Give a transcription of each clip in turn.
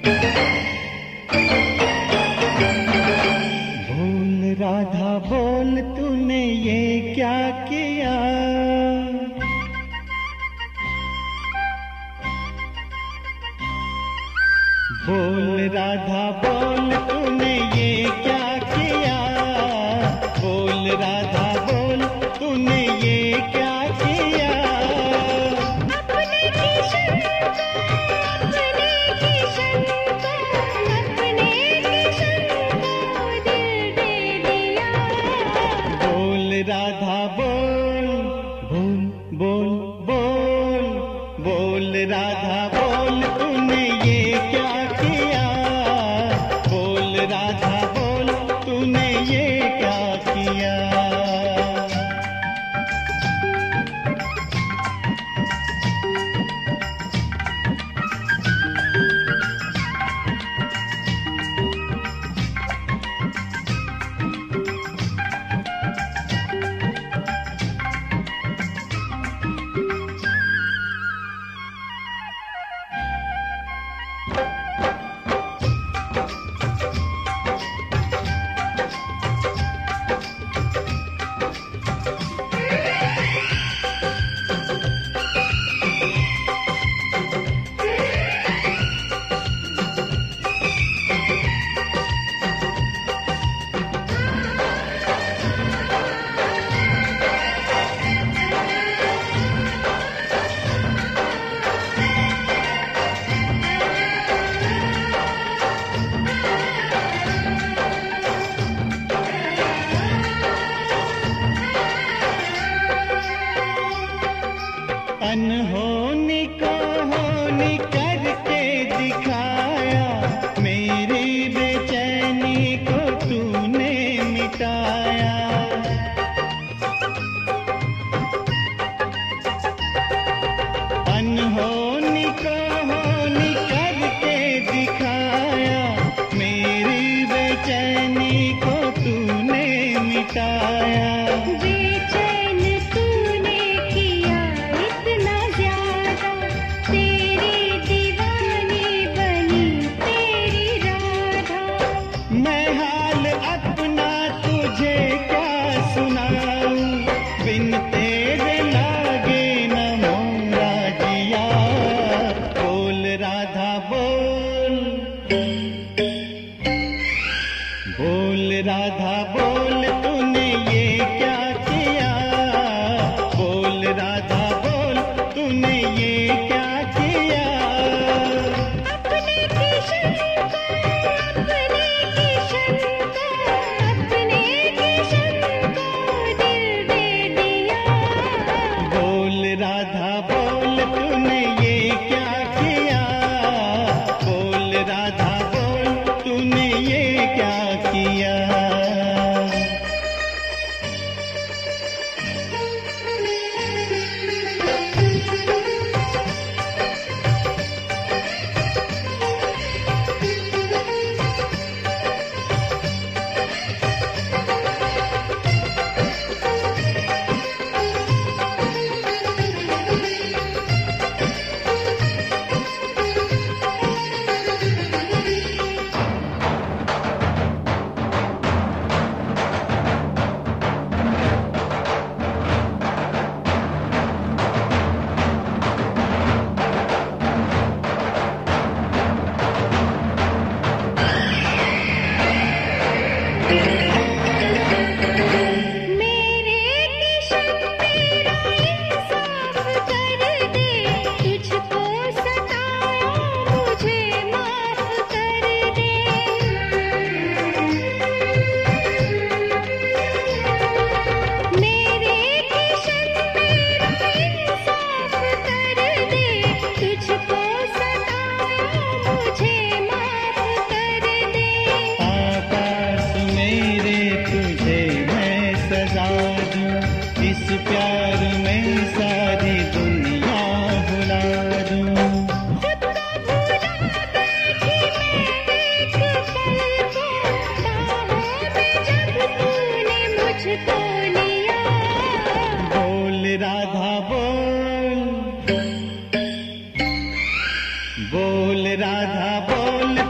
राधा बोल तूने ये क्या किया, बोल राधा बोल तूने ये क्या किया, बोल राधा बोल तूने ये क्या किया। अपने किशन को, अपने किशन को, अपने किशन को दिल दे दिया। बोल राधा बोल बोल बोल बोल, बोल राधा बोल तूने ये क्या किया, बोल राधा बोल तूने ये क्या किया। अनहोनी को होनी करके दिखाया, मेरी बेचैनी को तूने मिटाया। अनहोनी को होनी करके दिखाया, मेरी बेचैनी को तूने मिटाया। मैं हाल अपना तुझे क्या सुनाऊं, बिन तेरे लागे न मोरा जिया। बोल राधा बोल बोल राधा बोल तूने ये क्या किया, बोल राधा बोल तूने ये क्या किया। अपने किशन को, अपने किशन को, अपने किशन को दिल दे दिया। बोल राधा बोल तूने ये क्या किया, बोल राधा बोल तूने ये क्या किया। इस प्यार में सारी दुनिया भुला दूं। खुद को भुला बैठी मैं एक पल को, बाहों में जब तूने मुझको लिया। बोल राधा बोल बोल राधा बोल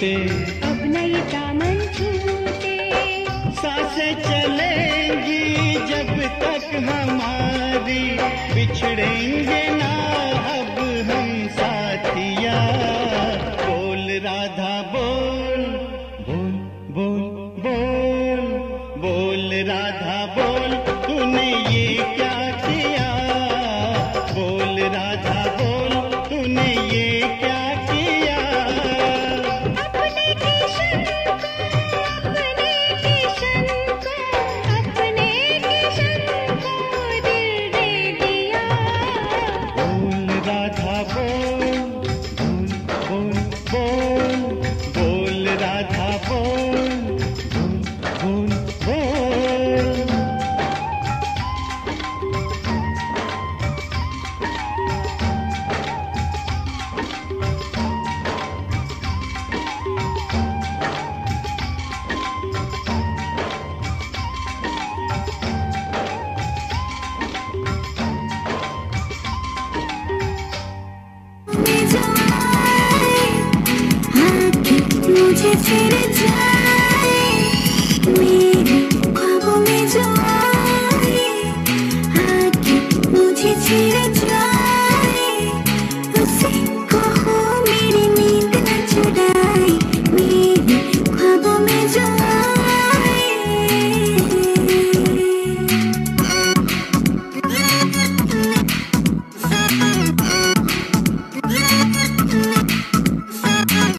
टूटे, अब नई दामन छूटे। सांसें चलेंगी जब तक हमारी, बिछड़ेंगे ना अब हम साथिया। बोल राधा बोल, बोल बोल बोल, बोल राधा बोल, तूने ये क्या किया। बोल राधा बोल, तूने ये क्या किया। अपने किशन को, अपने किशन को, अपने किशन को दिल दे दिया। बोल राधा बोल, बोल बोल बोल, बोल राधा बोल, बोल बोल बोल। मुझे फिर जाए, मेरे ख्वाबों में जो आए, आके मुझे फिर जाए।